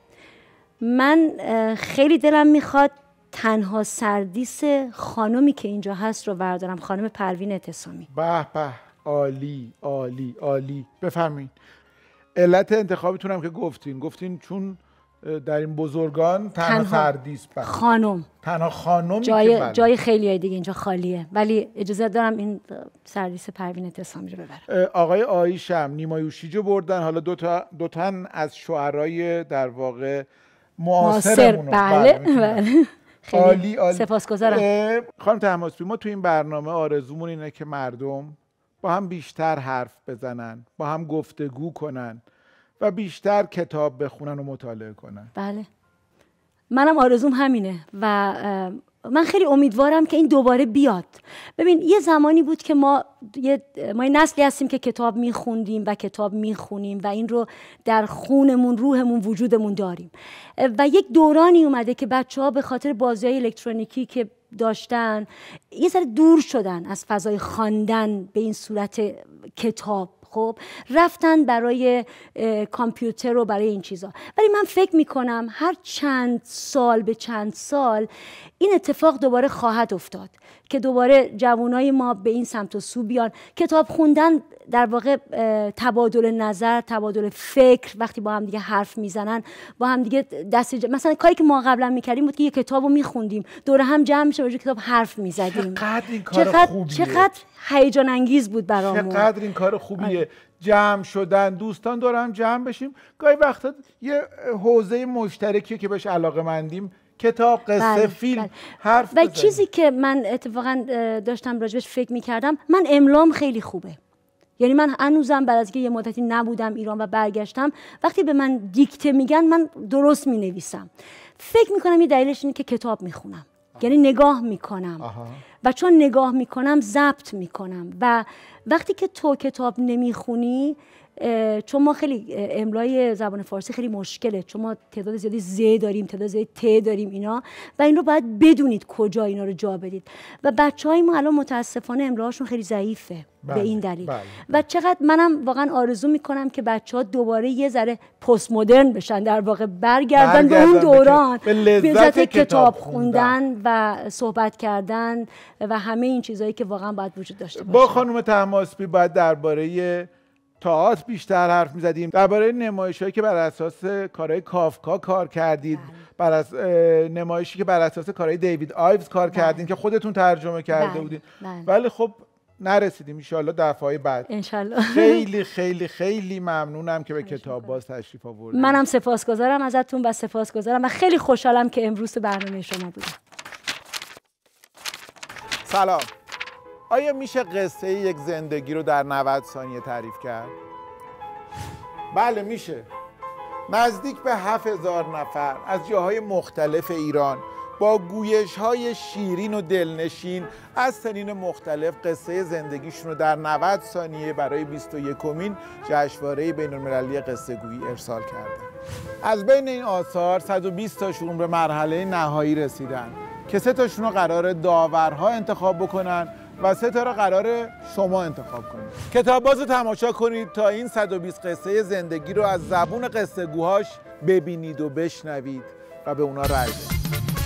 من خیلی دلم میخواد تنها سردیس خانمی که اینجا هست رو بردارم، خانم پروین اعتصامی. به عالی عالی عالی. بفهمین علت انتخابتونم که گفتین چون در این بزرگان تنها سردیس خانم، تنها خانمی جای خیلی دیگه اینجا خالیه، ولی اجازه دارم این سردیس پروین اعتصامی رو ببرم. آقای آیشم نیما یوشیچ بردن، حالا دو تن از شعرای در واقع معاصرمون. بله. عالی. سپاسگزارم. خانم طهماسبی، ما تو این برنامه آرزومون اینه که مردم با هم بیشتر حرف بزنن، با هم گفتگو کنن و بیشتر کتاب بخونن و مطالعه کنن. بله، منم آرزوم همینه و من خیلی امیدوارم که این دوباره بیاد. ببین یه زمانی بود که ما یه نسلی هستیم که کتاب میخوندیم و کتاب میخونیم و این رو در خونمون، روحمون، وجودمون داریم و یک دورانی اومده که بچه‌ها به خاطر بازی‌های الکترونیکی که داشتن یه ذره دور شدن از فضای خواندن به این صورت کتاب. خب رفتن برای کامپیوتر و برای این چیزا. ولی من فکر میکنم هر چند سال این اتفاق دوباره خواهد افتاد که دوباره جوانای ما به این سمت و سو بیان. کتاب خوندن در واقع تبادل نظر، تبادل فکر، وقتی با هم دیگه حرف میزنن، با هم دیگه مثلا کاری که ما قبلا میکردیم بود که یه کتابو میخوندیم، دور هم جمع میشه راجع به کتاب حرف میزدیم. چقدر این کار خوبیه، چقدر هیجان انگیز بود برامون. چقدر این کار خوبیه. جمع شدن، دوستان دور هم جمع بشیم، گاهی وقتا یه حوزه مشترکی که بهش علاقه‌مندیم، کتاب، قصه، فیلم، حرف بزنیم. چیزی که من اتفاقا داشتم راجبش فکر میکردم، من املام خیلی خوبه. یعنی من هنوزم بعد از که یه مدتی نبودم ایران و برگشتم، وقتی به من دیکته میگن من درست مینویسم. فکر میکنم یه دلیلش اینه که کتاب میخونم، یعنی نگاه میکنم و چون نگاه میکنم ضبط میکنم. و وقتی که تو کتاب نمیخونی، چون ما خیلی املای زبان فارسی خیلی مشکله، چون ما تعداد زیادی ز داریم، تعداد زیادی ت داریم اینا، و این رو باید بدونید کجا اینا رو جا بدید. و بچهای ما الان متاسفانه املاهاشون خیلی ضعیفه به این دلیل. و چقدر منم واقعا آرزو میکنم که بچه‌ها دوباره یه ذره پست مدرن بشن، در واقع برگردن به اون دوران، به لذت کتاب خوندن و صحبت کردن و همه این چیزایی که واقعا باید وجود داشته باشه. با خانم طهماسبی باید درباره تئاتر بیشتر حرف می‌زدیم، درباره نمایش‌هایی که بر اساس کارهای کافکا کار کردید، نمایشی که بر اساس کارهای دیوید آیوز کار کردین که خودتون ترجمه کرده بودین. ولی خب نرسیدیم، ان شاءالله دفعه‌های بعد. انشالله. خیلی خیلی خیلی ممنونم که به کتاب باز تشریف آوردید. منم سپاسگزارم ازتون و سپاسگزارم و خیلی خوشحالم که امروز تو برنامه شما بودم. سلام. آیا میشه قصه یک زندگی رو در 90 ثانیه تعریف کرد؟ بله میشه. نزدیک به 7000 نفر از جاهای مختلف ایران با گویش‌های شیرین و دلنشین از سنین مختلف قصه زندگیشون رو در 90 ثانیه برای 21مین جشنواره بین‌المللی قصه گویی ارسال کردن. از بین این آثار 120 تاشون به مرحله نهایی رسیدن که 3 تاشون رو قرار داورها انتخاب بکنن و 3 تا رو قرار شما انتخاب کنید. کتاب باز رو تماشا کنید تا این 120 قصه زندگی رو از زبون قصه گوهاش ببینید و بشنوید و به اونا رأی بدید.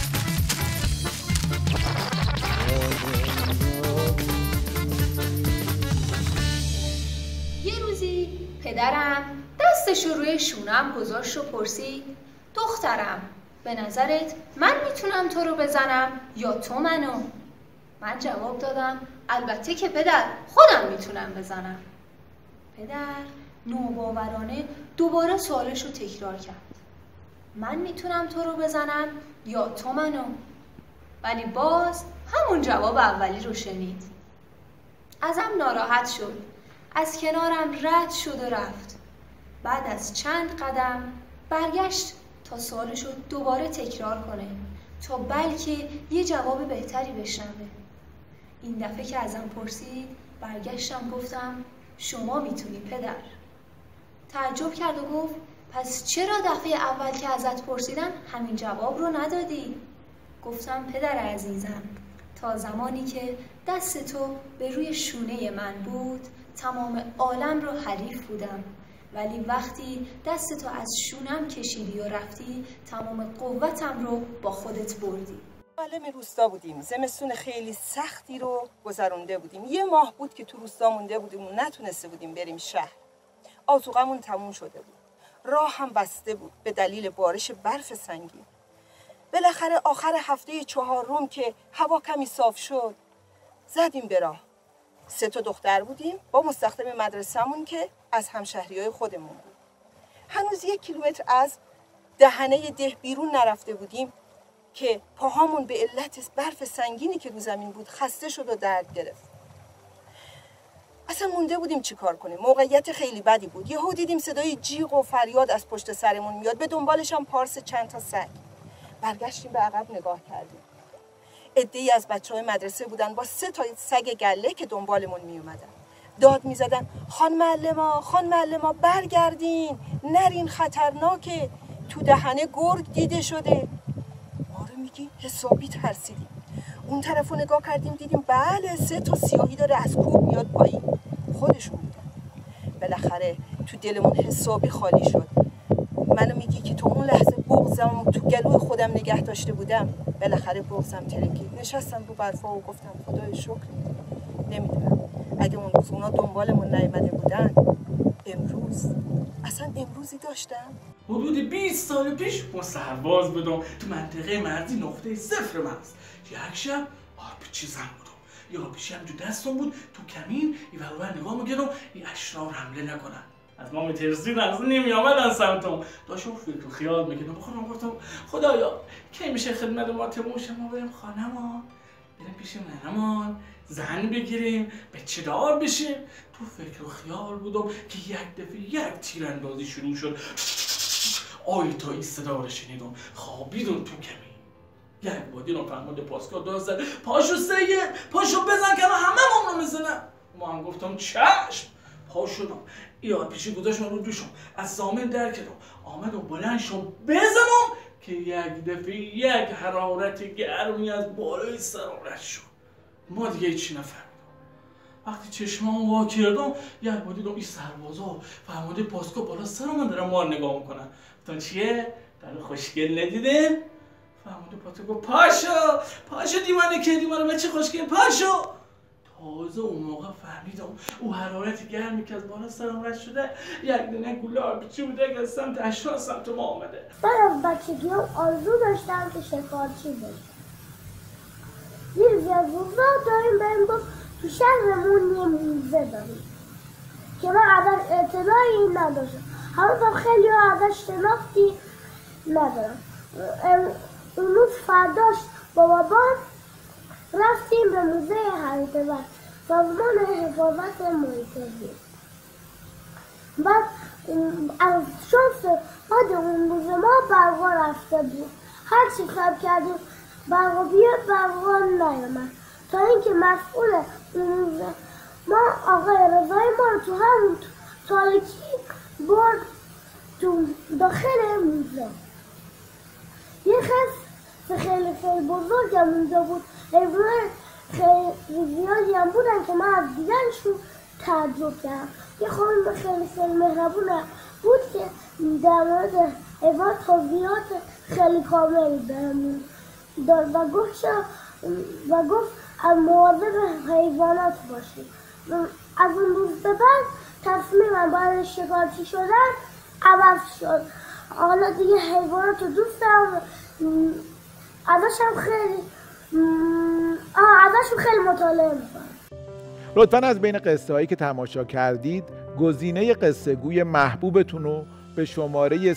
یه روزی پدرم دستش رو روی شونم گذاشت و پرسید: دخترم، به نظرت من میتونم تو رو بزنم یا تو منو؟ من جواب دادم: البته که پدر، خودم میتونم بزنم. پدر نوباورانه دوباره سوالش رو تکرار کرد: من میتونم تو رو بزنم یا تو منو؟ ولی باز همون جواب اولی رو شنید. ازم ناراحت شد، از کنارم رد شد و رفت. بعد از چند قدم برگشت تا سوالش رو دوباره تکرار کنه تا بلکه یه جواب بهتری بشنوه. این دفعه که ازم پرسید برگشتم گفتم: شما میتونی پدر. تعجب کرد و گفت: پس چرا دفعه اول که ازت پرسیدم همین جواب رو ندادی؟ گفتم: پدر عزیزم، تا زمانی که دست تو به روی شونه من بود تمام عالم رو حریف بودم، ولی وقتی دست تو از شونم کشیدی و رفتی تمام قوتم رو با خودت بردی. معلم روستا بودیم، زمستون خیلی سختی رو گذرونده بودیم. 1 ماه بود که تو روستا مونده بودیم و نتونسته بودیم بریم شهر. آذوقمون تموم شده بود، راه هم بسته بود به دلیل بارش برف سنگین. بالاخره آخر هفته 4 که هوا کمی صاف شد زدیم به راه. 3 تا دختر بودیم با مستخدم مدرسه‌مون که از همشهریای خودمون بود. هنوز 1 کیلومتر از دهنه ده بیرون نرفته بودیم که پاهامون به علت برف سنگینی که رو زمین بود خسته شد و درد گرفت. اصلا مونده بودیم چی کار کنیم. موقعیت خیلی بدی بود. یهو دیدیم صدای جیغ و فریاد از پشت سرمون میاد، به دنبالش هم پارس چند تا سگ. برگشتیم به عقب نگاه کردیم. عده‌ای از بچه‌های مدرسه بودن با 3 تا سگ گله که دنبالمون می اومدن. داد می زدن: خان معلما برگردین، نرین، خطرناکه، تو دهنه گرگ دیده شده. ما رو میگی حسابی ترسیدیم. اون طرفو نگاه کردیم دیدیم بله 3 تا سیاهی داره از کوه میاد پایین. خودشون بودن. بالاخره تو دلمون حسابی خالی شد. منو میگی که تو اون لحظه بغضم تو گلوی خودم نگه داشته بودم. بالاخره بغضم ترکید. نشستم رو برفا و گفتم خدای شکر. نمیدونم اگه اون روز اونا دنبالمون نیامده بودن اصلا امروزی داشتم. حدود 20 سال پیش سرباز بودم تو منطقه مرزی نقطه 0 مرز. یک شب آرپیچی زن بودم، یا آرپیچی هم تو دستم بود، تو کمین این ور نگاه میکردم این اشرار حمله نکنن. از ما میترسیدن، اصلا نمی آمدن سمتم. داشتم فکر و خیال میکردم. بخورم گفتم خدایا کی میشه خدمت ما تموم شه، ما بریم خانمان، بریم پیش مهرمان، زن بگیریم، به چه دار بشیم. تو فکر و خیال بودم که یک دفعه یک تیراندازی شروع شد. آیتایی صدا رو شنیدم، خوابیدم تو کمی. یک بادی رو فرمانده پاسکال داد زد پاشو سید، پاشو بزن که همه رو میزنم. ما هم گفتم چشم. پا شدم، یاد پیشی گذاشتم رو دوشم، از سامن در کردم، آمدم بلند شدم بزنم که یک دفعه یک حرارت گرمی از بالای سرم رد شد. ما دیگه چی نفهمیدم. وقتی چشمام وا کردم یک بار دیدم این سربازا فرمانده پاسکال بالا سر من دارن ما رو نگاه میکنن. گفتم چیه؟ داره خوشگل ندیده؟ فرمانده پاسکال گفت پاشو دیوانه کردی منو بچه خوشگل پاشو. تازه اون موقع فهمیدم او حرارت گرمی که از بالا سرم رد شده یک دونه گوله آبیچی بوده که از سمت اشرا سمت ما آمده. من از بچگیم آرزو داشتم که شکارچی بشم. یه روزی از روزا داریم بهم گفت تو شهرمون یه موزه داریم که من ازش اطلاعی نداشتم. هنوزم خیلی ازش شناختی ندارم. اون روز فرداش با بابام رفتیم به موزه هریته‌بر، سازمان حفاظت محیط زیست. بعد از شانس بعد اون روز ما برقا رفته بود. هر چی خب کردیم برقا بیاد برقا نیامد تا اینکه مسئول اون روز ما آقای رضایی ما رو تو همون تاریکی برد تو داخل موزه. یه خیلی بزرگ هم اونجا بود. حیوانات خیلی زیادی هم بودن که من از دیدنشون تعجب کردم. یه خانم خیلی مهربونه بود که در مورد حیوانات توضیحات خیلی کاملی بهمون داد و گفت مواظب حیوانات باشید. از اون روز به بعد تصمیمم برای شکارچی شدن عوض شد. حالا دیگه حیوانات رو دوست دارم. ازشم خیلی مطالعه میکنم. لطفاً از بین قصه هایی که تماشا کردید گزینه قصه گوی محبوبتون رو به شماره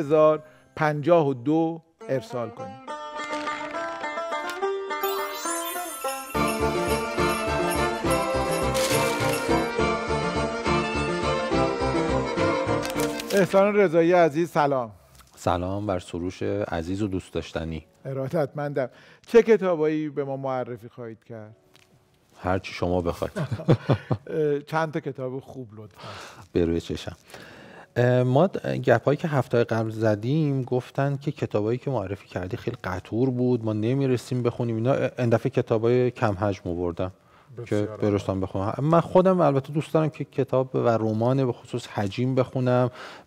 30052 ارسال کنید. احسان رضایی عزیز سلام. سلام بر سروش عزیز و دوست داشتنی. ارادتمندم. چه کتابایی به ما معرفی خواهید کرد؟ هر چی شما بخواید. چند تا کتاب خوب لطفا. به روی چشم. ما گپایی که هفته قبل زدیم گفتن که کتابایی که معرفی کردی خیلی قطور بود، ما نمیرسیم بخونیم اینا. این دفعه کتابای کم حجم آوردم که برستم بخونم. من خودم البته دوست دارم که کتاب و رمان به خصوص حجیم بخونم،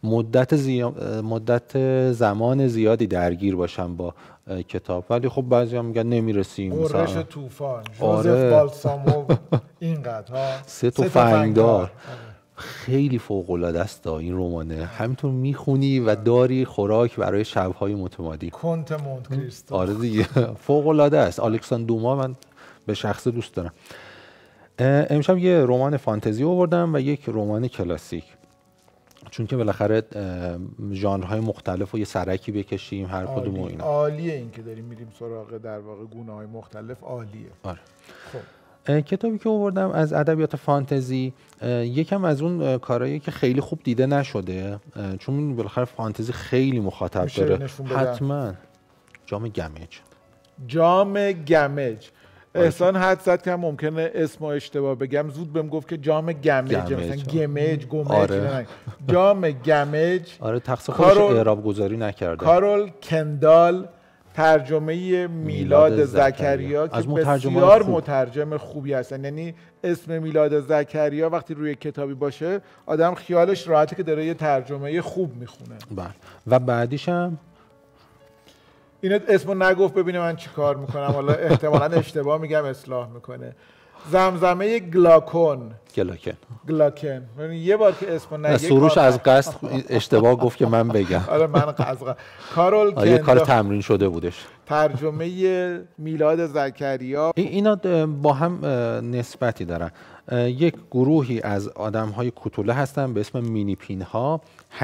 مدت زمان زیادی درگیر باشم با کتاب، ولی خب بعضی هم میگن نمیرسیم. قرش طوفان، جوزف بالسامو، اینقدر ها 3 تفنگدار خیلی فوق العاده است این رمانه. همینطور میخونی و داری خوراک برای شب‌های متمادی. کنت مونت کریستو. آره دیگه فوق العاده است. الکساندر دوما من به شخصه دوست دارم. امشب یه رمان فانتزی آوردم و یک رمان کلاسیک، چون که بالاخره ژانرهای مختلف و یه سرکی بکشیم هر کدوم و اینا. عالیه این که داریم میریم سراغ در واقع گونه‌های مختلف. عالیه. آره. خب کتابی که آوردم از ادبیات فانتزی یکم از اون کارهایی که خیلی خوب دیده نشده، چون بالاخره فانتزی خیلی مخاطب داره. حتما جام گمج. احسان حد زد که ممکنه اسم و اشتباه بگم، زود بهم گفت که جام گمج، مثلا گمج آره. جام گمج. آره تقصیر خودش اعراب گذاری نکرده. کارول کندال، ترجمه میلاد زکریا که بسیار مترجم خوبی هستن. یعنی اسم میلاد زکریا وقتی روی کتابی باشه آدم خیالش راحته که داره یه ترجمه خوب میخونه. بله. و بعدیش هم اینو اسمو نگفت ببینه من چی کار میکنم، حالا احتمالاً اشتباه میگم اصلاح میکنه. زمزمه گلاکن. یعنی یه بار که اسمو نگه سروش از قصد اشتباه گفت که من بگم. آره من از قصد. کارول کندال، یه کار تمرین شده بودش. ترجمه میلاد زکریا. اینا با هم نسبتی دارن. یک گروهی از آدم‌های کوتوله هستن به اسم مینیپین ها.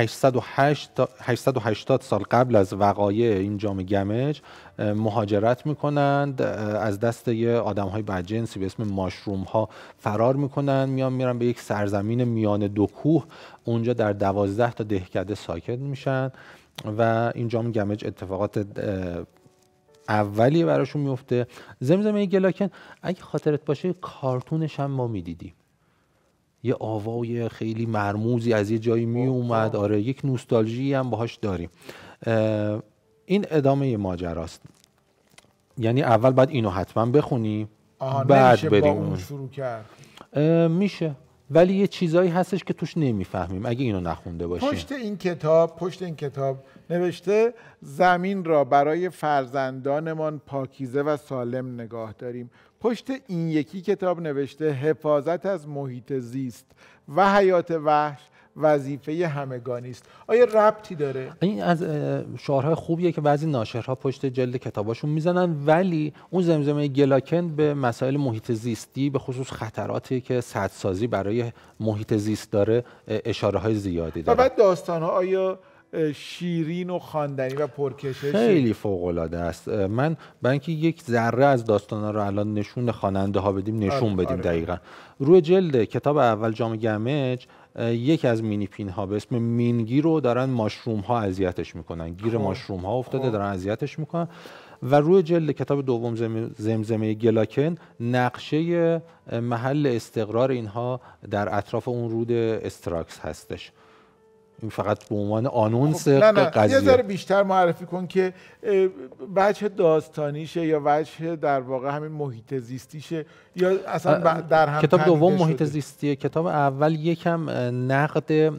880 سال قبل از وقایع این جام گمج مهاجرت میکنند، از دست یه آدم‌های بدجنسی به اسم ماشروم ها فرار میکنن، میرن به یک سرزمین میان دو کوه، اونجا در 12 تا دهکده ساکن میشن و این جام گمج اتفاقات اولی براشون میفته. زمزمه گلاکن اگه خاطرت باشه کارتونش هم ما میدیدیم، یه آوای خیلی مرموزی از یه جایی می اومد. آره، یک نوستالژی هم باهاش داریم. این ادامه ماجراست، یعنی اول باید اینو حتما بخونی بعد بریم اون شروع کرد. میشه، ولی یه چیزایی هستش که توش نمیفهمیم اگه اینو نخونده باشیم. پشت این کتاب نوشته زمین را برای فرزندانمان پاکیزه و سالم نگاه داریم. پشت این یکی کتاب نوشته حفاظت از محیط زیست و حیات وحش وظیفه همگانی است. آیا ربطی داره؟ این از شعارهای خوبیه که بعضی ناشرها پشت جلد کتاباشون میزنن، ولی اون زمزمه گلاکن به مسائل محیط زیستی، به خصوص خطراتی که سدسازی برای محیط زیست داره، اشاره های زیادی داره. و بعد داستان‌ها آیا شیرین و خواندنی و پرکشش؟ خیلی فوق‌العاده است. من برای اینکه یک ذره از داستانا رو الان نشون خواننده ها بدیم نشون بدیم. دقیقاً روی جلد کتاب اول جام گمج یکی از مینیپین ها به اسم مینگی رو دارن ماشروم ها اذیتش میکنن، گیر ماشروم ها افتاده، دارن اذیتش میکنن. و روی جلد کتاب دوم زمزمه گلاکن نقشه محل استقرار اینها در اطراف اون رود استراکس هستش. این فقط به عنوان آنونس قضیه. یه ذره بیشتر معرفی کن که وجه داستانیشه یا وجه در واقع همین محیط زیستیشه یا اصلا در هم. کتاب دوم محیط زیستیه. کتاب اول یکم نقد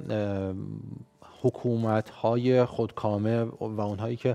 حکومت‌های خودکامه و اونهایی که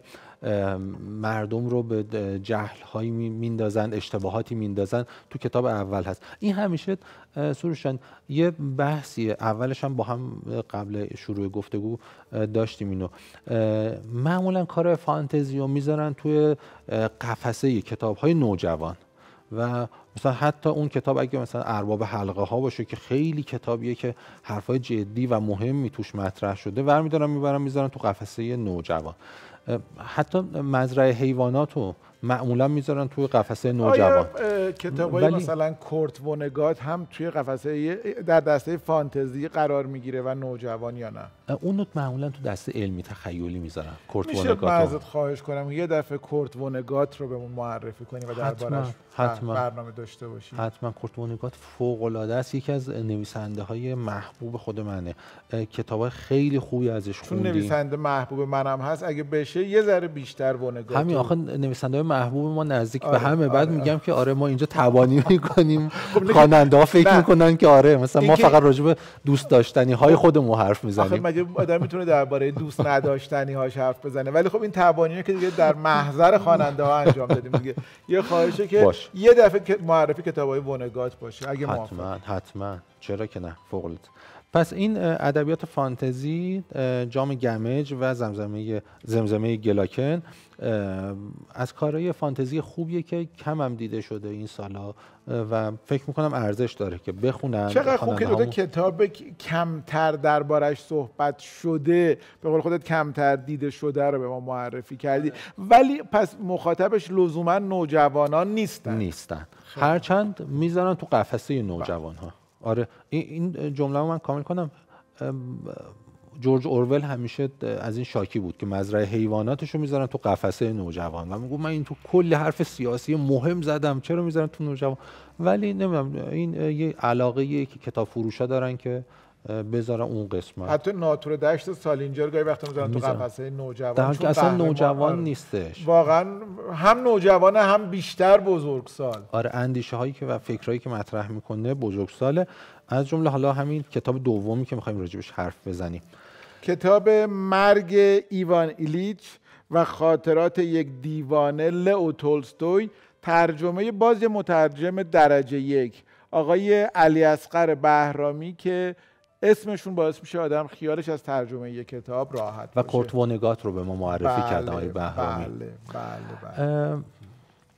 مردم رو به جهل‌هایی میندازن، اشتباهاتی میندازن، تو کتاب اول هست. این همیشه سروشان یه بحثیه، اولش هم با هم قبل شروع گفتگو داشتیم اینو. معمولا کار فانتزی رو میذارن توی قفسه کتاب‌های نوجوان و مثلا حتی اون کتاب اگه مثلا ارباب حلقه ها باشه که خیلی کتابیه که حرفای جدی و مهمی توش مطرح شده، میبرن میذارن تو قفسه نوجوان. حتی مزرعه حیوانات رو معمولا میذارن توی قفسه نوجوان. آیا کتابای مثلا کورت وونگات هم توی قفسه در دسته فانتزی قرار میگیره و نوجوان یا نه؟ اونو معمولا تو دسته علمی تخیلی میذارن. کورت میشه ازت خواهش کنم یه دفعه کورت وونگات رو بهمون معرفی کنی و دربارش برنامه داشته باشیم؟ حتما. کورت وونگات فوق العاده است، یکی از نویسنده های محبوب خود منه. کتابای خیلی خوبی ازش خوندیم. چون نویسنده محبوب منم هست، اگه بشه یه ذره بیشتر وونگات. همین آخه نویسنده محبوب ما نزدیک به همه. بعد میگم که آره ما اینجا تبانی میکنیم، خواننده ها فکر میکنن که آره مثلا ما فقط راجع به دوست داشتنی های خودمون حرف میزنیم. آخه مگه آدم میتونه درباره دوست نداشتنی هاش حرف بزنه؟ ولی خب این تبانیه که دیگه در محضر خواننده ها انجام دادیم دیگه. یه خواهشه که یه دفعه معرفی کتابای وونگات باشه اگه موافقی. حتما چرا که نه، فوق العاده. پس این ادبیات فانتزی، جام گمج و زمزمه گلاکن از کارهای فانتزی خوبیه که کم هم دیده شده این سالا و فکر میکنم ارزش داره که بخونن. چقدر خوب که دو کتاب کمتر دربارش صحبت شده، به قول خودت کمتر دیده شده رو به ما معرفی کردی. ولی پس مخاطبش لزوما نوجوانان نیستن. هرچند میذارن تو قفسه نوجوان ها. آره این جمله من کامل کنم. جورج اورول همیشه از این شاکی بود که مزرعه حیواناتش رو میذارن تو قفسه نوجوان و میگم من این تو کلی حرف سیاسی مهم زدم، چرا میذارن تو نوجوان؟ ولی نمیدونم این یه علاقه که کتاب فروشا دارن که بذارن اون قسمت. حتی ناتور دشت سالینجر گاهی وقتا میذارن تو قفسه نوجوان، در حالی که اصلا نوجوان نیستش. واقعا هم نوجوانه هم بیشتر بزرگسال. آره اندیشه هایی که و فکرایی که مطرح میکنه بزرگساله. از جمله حالا همین کتاب دومی که میخوایم راجبش حرف بزنیم، کتاب مرگ ایوان ایلیچ و خاطرات یک دیوانه لئو تولستوی، ترجمه باز مترجم درجه 1 آقای علی اصغر بهرامی که اسمشون باعث میشه آدم خیالش از ترجمه یک کتاب راحت و کورت وونگات رو به ما معرفی کرده آقای بهرامی. بله.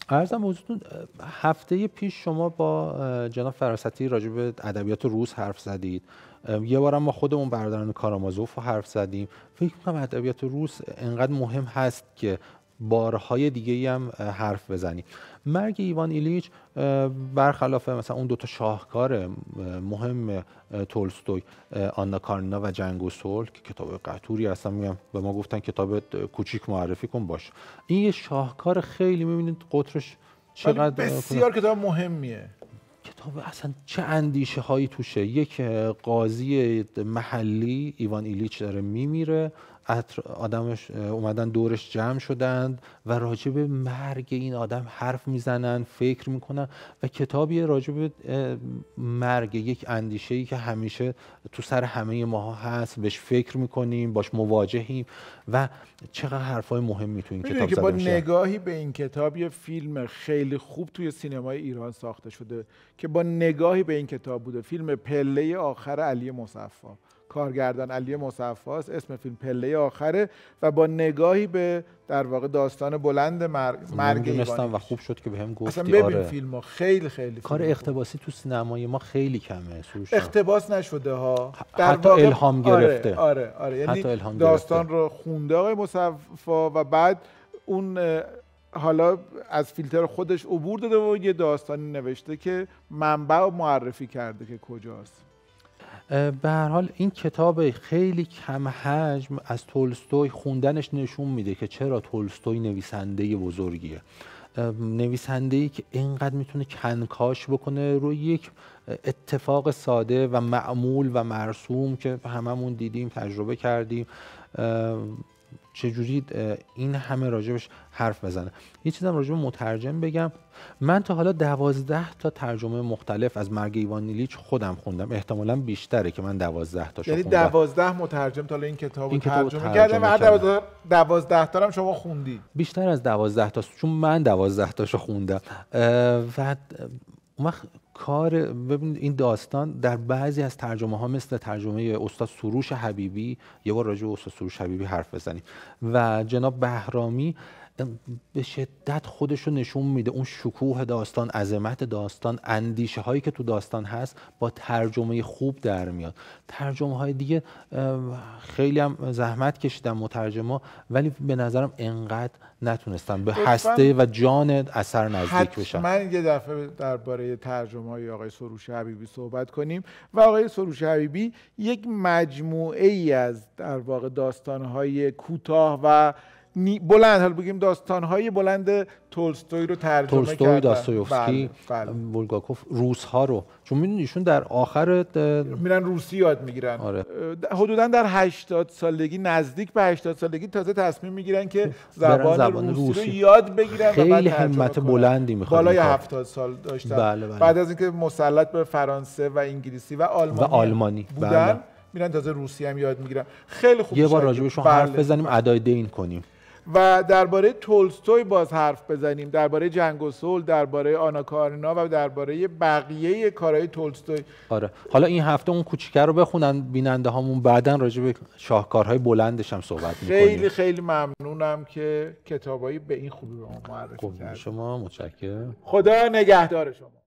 عرضم حضورتون هفته پیش شما با جناب فراستی راجع به ادبیات روس حرف زدید. یه بارم ما خودمون برادران کارامازوف رو حرف زدیم. فکر می‌کنم ادبیات روس انقدر مهم هست که بارهای دیگه‌ای هم حرف بزنیم. مرگ ایوان ایلیچ برخلاف مثلا اون دوتا شاهکار مهم تولستوی، آنا کارنینا و جنگ و صلح که کتاب قطوری هستن، میگم به ما گفتن کتاب کوچیک معرفی کن باش. این یه شاهکار خیلی می‌بینید قطرش چقدر بسیار کتاب مهمیه. کتاب اصلا چه اندیشه هایی توشه. یک قاضی محلی ایوان ایلیچ داره میمیره، آدمش اومدن دورش جمع شدند و راجع به مرگ این آدم حرف میزنن، فکر میکنن و کتابی راجع به مرگ، یک اندیشه‌ای که همیشه تو سر همه ماها هست، بهش فکر میکنیم، باش مواجهیم و چقدر حرفای مهمی تو این کتاب زده با میشه. نگاهی به این کتاب یه فیلم خیلی خوب توی سینمای ایران ساخته شده که با نگاهی به این کتاب بوده. فیلم پله آخر علی مصفی، کارگردان علی مصفی است، اسم فیلم پله آخره و با نگاهی به در واقع داستان بلند مرگ ایوان و خوب شد که بهم گفتی. اصلا ببین فیلمو خیلی خیلی کار اقتباسی تو سینمای ما خیلی کمه. اقتباس نشده ها، در حتی واقع الهام گرفته. آره یعنی داستان رو خونده آقای مصفی و بعد اون حالا از فیلتر خودش عبور داده و یه داستانی نوشته که منبع معرفی کرده که کجاست. به هر حال این کتاب خیلی کم حجم از تولستوی خوندنش نشون میده که چرا تولستوی نویسنده بزرگیه. نویسنده‌ای که اینقدر میتونه کنکاش بکنه روی یک اتفاق ساده و معمول و مرسوم که هممون دیدیم، تجربه کردیم، چجوری این همه راجبش حرف بزنه. یه چیزم راجب مترجم بگم. من تا حالا 12 تا ترجمه مختلف از مرگ ایوان ایلیچ خودم خوندم. احتمالاً بیشتره که من 12 تاشو خوندم. یعنی 12 مترجم تا این کتابو ترجمه کردم و 12 تا هم شما خوندی؟ بیشتر از 12 تا، چون من 12 تاشو خوندم. و اون وقت ببینید این داستان در بعضی از ترجمه ها مثل ترجمه استاد سروش حبیبی، یه بار راجع به استاد سروش حبیبی حرف بزنیم، و جناب بهرامی به شدت خودش رو نشون میده. اون شکوه داستان، عظمت داستان، اندیشه هایی که تو داستان هست با ترجمه خوب در میاد. ترجمه های دیگه خیلی هم زحمت کشیدن مترجما، ولی به نظرم انقدر نتونستن به هسته و جان اثر نزدیک بشن. من یه دفعه درباره ترجمه های آقای سروش حبیبی صحبت کنیم و آقای سروش حبیبی یک مجموعه ای از در واقع داستان های کوتاه و بلند، حالا بگیم داستان‌های بلند تولستوی رو ترجمه کردن. تولستوی، داستایوفسکی، بولگاکوف، روس‌ها رو، چون می‌دونید ایشون در آخر میرن روسی یاد میگیرن. آره. حدوداً در 80 سالگی، نزدیک به 80 سالگی تازه تصمیم میگیرن که زبان روسی رو یاد بگیرن. خیلی همت بلندی می‌خواد. بالای 70 سال داشتن. بله. بعد از اینکه مسلط به فرانسه و انگلیسی و آلمانی بودن، بله. میرن تازه روسی هم یاد میگیرن. خیلی خوب. یه بار راجبشون حرف بزنیم، ادای دین کنیم. و درباره تولستوی باز حرف بزنیم، درباره جنگ و صلح، درباره آنا کارنینا و درباره بقیه کارهای تولستوی. آره، حالا این هفته اون کوچیکه رو بخونن بیننده هامون، بعداً راجع به شاهکارهای بلندش هم صحبت می‌کنیم. خیلی خیلی ممنونم که کتابایی به این خوبی به ما معرفی کردید. شما متشکرم. خدا نگهدار شما.